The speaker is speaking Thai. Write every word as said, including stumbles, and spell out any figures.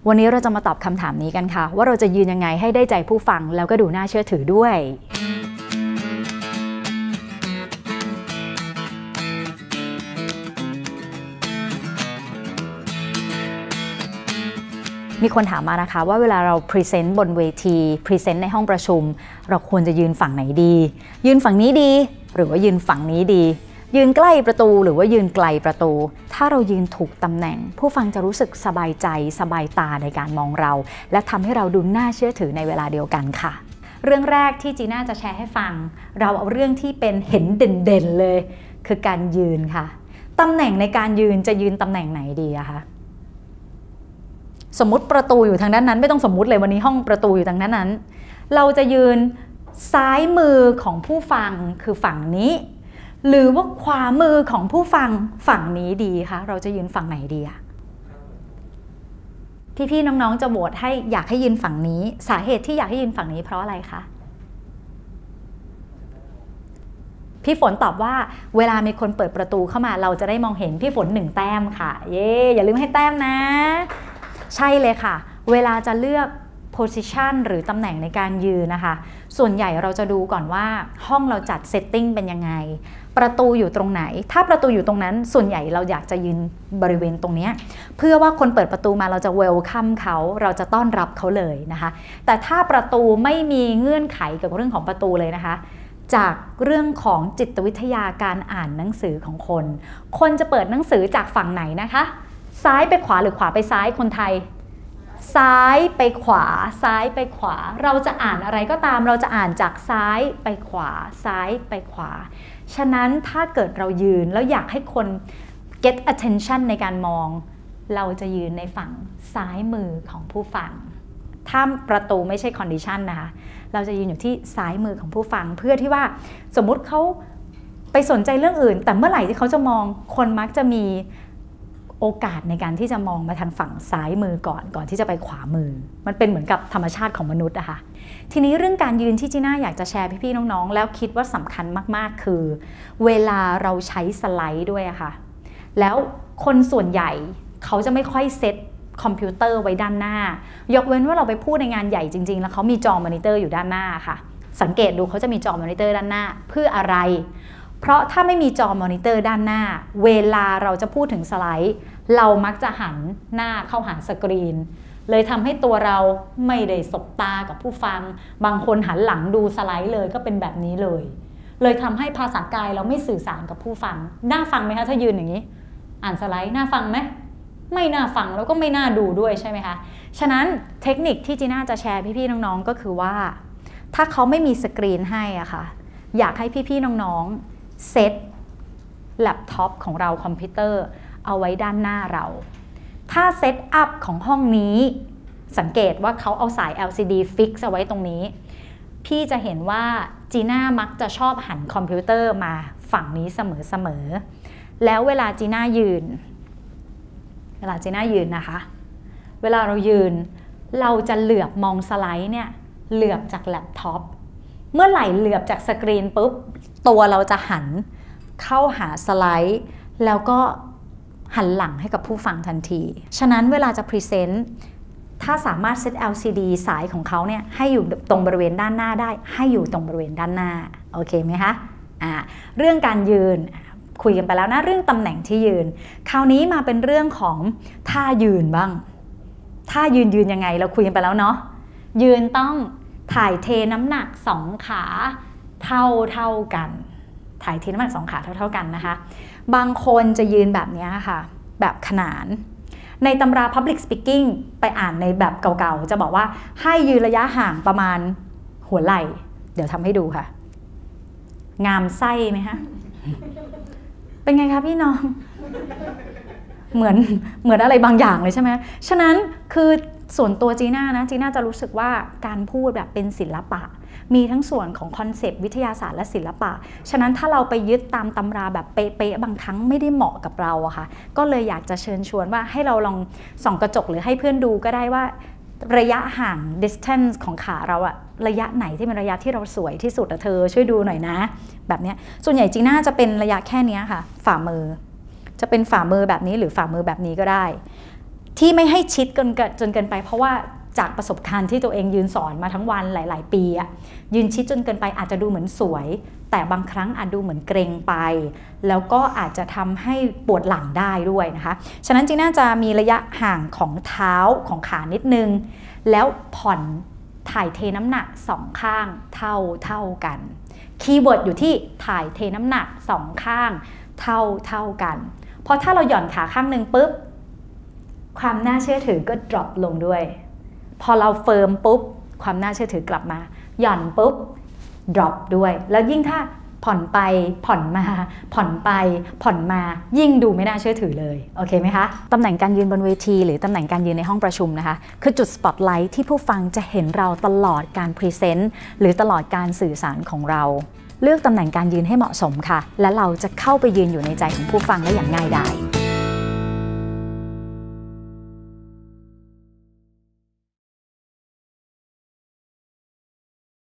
วันนี้เราจะมาตอบคำถามนี้กันค่ะว่าเราจะยืนยังไงให้ได้ใจผู้ฟังแล้วก็ดูน่าเชื่อถือด้วยมีคนถามมานะคะว่าเวลาเราพรีเซนต์บนเวทีพรีเซนต์ในห้องประชุมเราควรจะยืนฝั่งไหนดียืนฝั่งนี้ดีหรือว่ายืนฝั่งนี้ดียืนใกล้ประตูหรือว่ายืนไกลประตูถ้าเรายืนถูกตำแหน่งผู้ฟังจะรู้สึกสบายใจสบายตาในการมองเราและทำให้เราดูน่าเชื่อถือในเวลาเดียวกันค่ะเรื่องแรกที่จีน่าจะแชร์ให้ฟังเราเอาเรื่องที่เป็นเห็นเด่นๆเลยคือการยืนค่ะตำแหน่งในการยืนจะยืนตำแหน่งไหนดีอะคะสมมุติประตูอยู่ทางด้านนั้นไม่ต้องสมมุติเลยวันนี้ห้องประตูอยู่ทางด้านนั้นเราจะยืนซ้ายมือของผู้ฟังคือฝั่งนี้หรือว่าขวามือของผู้ฟังฝั่งนี้ดีคะเราจะยืนฝั่งไหนดีอะพี่ๆน้องๆจะโหวตให้อยากให้ยืนฝั่งนี้สาเหตุที่อยากให้ยืนฝั่งนี้เพราะอะไรคะพี่ฝนตอบว่าเวลามีคนเปิดประตูเข้ามาเราจะได้มองเห็นพี่ฝนหนึ่งแต้มค่ะเย่อย่าลืมให้แต้มนะใช่เลยค่ะเวลาจะเลือก position หรือตำแหน่งในการยืนนะคะส่วนใหญ่เราจะดูก่อนว่าห้องเราจัด setting เป็นยังไงประตูอยู่ตรงไหนถ้าประตูอยู่ตรงนั้นส่วนใหญ่เราอยากจะยืนบริเวณตรงนี้เพื่อว่าคนเปิดประตูมาเราจะ welcome เขาเราจะต้อนรับเขาเลยนะคะแต่ถ้าประตูไม่มีเงื่อนไขกับเรื่องของประตูเลยนะคะจากเรื่องของจิตวิทยาการอ่านหนังสือของคนคนจะเปิดหนังสือจากฝั่งไหนนะคะซ้ายไปขวาหรือขวาไปซ้ายคนไทยซ้ายไปขวาซ้ายไปขวาเราจะอ่านอะไรก็ตามเราจะอ่านจากซ้ายไปขวาซ้ายไปขวาฉะนั้นถ้าเกิดเรายืนแล้วอยากให้คน get attention ในการมองเราจะยืนในฝั่งซ้ายมือของผู้ฟังถ้าประตูไม่ใช่ condition นะคะเราจะยืนอยู่ที่ซ้ายมือของผู้ฟังเพื่อที่ว่าสมมุติเขาไปสนใจเรื่องอื่นแต่เมื่อไหร่ที่เขาจะมองคนมักจะมีโอกาสในการที่จะมองมาทางฝั่งซ้ายมือก่อนก่อนที่จะไปขวามือมันเป็นเหมือนกับธรรมชาติของมนุษย์นะคะทีนี้เรื่องการยืนที่จีน่าอยากจะแชร์พี่ๆน้องๆแล้วคิดว่าสำคัญมากๆคือเวลาเราใช้สไลด์ด้วยอะค่ะแล้วคนส่วนใหญ่เขาจะไม่ค่อยเซตคอมพิวเตอร์ไว้ด้านหน้ายกเว้นว่าเราไปพูดในงานใหญ่จริงๆแล้วเขามีจอมอนิเตอร์อยู่ด้านหน้าค่ะสังเกตดูเขาจะมีจอมอนิเตอร์ด้านหน้าเพื่ออะไรเพราะถ้าไม่มีจอมอนิเตอร์ด้านหน้าเวลาเราจะพูดถึงสไลด์เรามักจะหันหน้าเข้าหาสกรีนเลยทำให้ตัวเราไม่ได้สบตากับผู้ฟังบางคนหันหลังดูสไลด์เลยก็เป็นแบบนี้เลยเลยทำให้ภาษากายเราไม่สื่อสารกับผู้ฟังน่าฟังไหมคะถ้ายืนอย่างนี้อ่านสไลด์น่าฟังไหมไม่น่าฟังแล้วก็ไม่น่าดูด้วยใช่ไหมคะฉะนั้นเทคนิคที่จีน่าจะแชร์พี่ๆน้องๆก็คือว่าถ้าเขาไม่มีสกรีนให้อะค่ะอยากให้พี่ๆน้องๆเซตแล็ปท็อปของเราคอมพิวเตอร์เอาไว้ด้านหน้าเราถ้าเซตอัพของห้องนี้สังเกตว่าเขาเอาสาย แอล ซี ดี ฟิกซ์เอาไว้ตรงนี้พี่จะเห็นว่าจีน่ามักจะชอบหันคอมพิวเตอร์มาฝั่งนี้เสมอๆแล้วเวลาจีน่ายืนเวลาจีน่ายืนนะคะเวลาเรายืนเราจะเหลือบมองสไลด์เนี่ยเหลือบจากแล็ปท็อปเมื่อไหร่เหลือบจากสกรีนปุ๊บตัวเราจะหันเข้าหาสไลด์แล้วก็หันหลังให้กับผู้ฟังทันทีฉะนั้นเวลาจะพรีเซนต์ถ้าสามารถเซต แอล ซี ดี สายของเขาเนี่ยให้อยู่ตรงบริเวณด้านหน้าได้ให้อยู่ตรงบริเวณด้านหน้าโอเคไหมคะอ่าเรื่องการยืนคุยกันไปแล้วนะเรื่องตำแหน่งที่ยืนคราวนี้มาเป็นเรื่องของท่ายืนบ้างท่ายืนยืนยังไงเราคุยกันไปแล้วเนาะยืนต้องถ่ายเทน้ำหนักสองขาเท่าเท่ากันถ่ายเทน้ำหนักสองขาเท่าเท่ากันนะคะบางคนจะยืนแบบนี้ค่ะแบบขนานในตำรา Public Speaking ไปอ่านในแบบเก่าๆจะบอกว่าให้ยืนระยะห่างประมาณหัวไหล่เดี๋ยวทำให้ดูค่ะงามไส้ไหมคะเป็นไงคะพี่น้องเหมือนเหมือนอะไรบางอย่างเลยใช่ไหมฉะนั้นคือส่วนตัวจีน่านะจีน่าจะรู้สึกว่าการพูดแบบเป็นศิลปะมีทั้งส่วนของคอนเซปต์วิทยาศาสตร์และศิลปะฉะนั้นถ้าเราไปยึดตามตำราแบบเป๊ะๆบางครั้งไม่ได้เหมาะกับเราอะค่ะก็เลยอยากจะเชิญชวนว่าให้เราลองส่องกระจกหรือให้เพื่อนดูก็ได้ว่าระยะห่าง distance ของขาเราอะระยะไหนที่เป็นระยะที่เราสวยที่สุดอะเธอช่วยดูหน่อยนะแบบนี้ส่วนใหญ่จีน่าจะเป็นระยะแค่นี้ค่ะฝ่ามือจะเป็นฝ่ามือแบบนี้หรือฝ่ามือแบบนี้ก็ได้ที่ไม่ให้ชิดจนจนเกินไปเพราะว่าจากประสบการณ์ที่ตัวเองยืนสอนมาทั้งวันหลายๆปีอะยืนชิดจนเกินไปอาจจะดูเหมือนสวยแต่บางครั้งอาจดูเหมือนเกรงไปแล้วก็อาจจะทำให้ปวดหลังได้ด้วยนะคะฉะนั้นจีน่าจะมีระยะห่างของเท้าของขานิดนึงแล้วผ่อนถ่ายเทน้ำหนักสองข้างเท่าเท่ากันคีย์เวิร์ดอยู่ที่ถ่ายเทน้ำหนักสองข้างเท่าเท่ากันเพราะถ้าเราหย่อนขาข้างหนึ่งปุ๊บความน่าเชื่อถือก็ drop ลงด้วยพอเราเฟิร์มปุ๊บความน่าเชื่อถือกลับมาหย่อนปุ๊บ drop ด้วยแล้วยิ่งถ้าผ่อนไปผ่อนมาผ่อนไปผ่อนมายิ่งดูไม่น่าเชื่อถือเลยโอเคไหมคะตำแหน่งการยืนบนเวทีหรือตำแหน่งการยืนในห้องประชุมนะคะคือจุดสปอตไลท์ที่ผู้ฟังจะเห็นเราตลอดการพรีเซนต์หรือตลอดการสื่อสารของเราเลือกตำแหน่งการยืนให้เหมาะสมค่ะและเราจะเข้าไปยืนอยู่ในใจของผู้ฟังได้อย่างง่ายดาย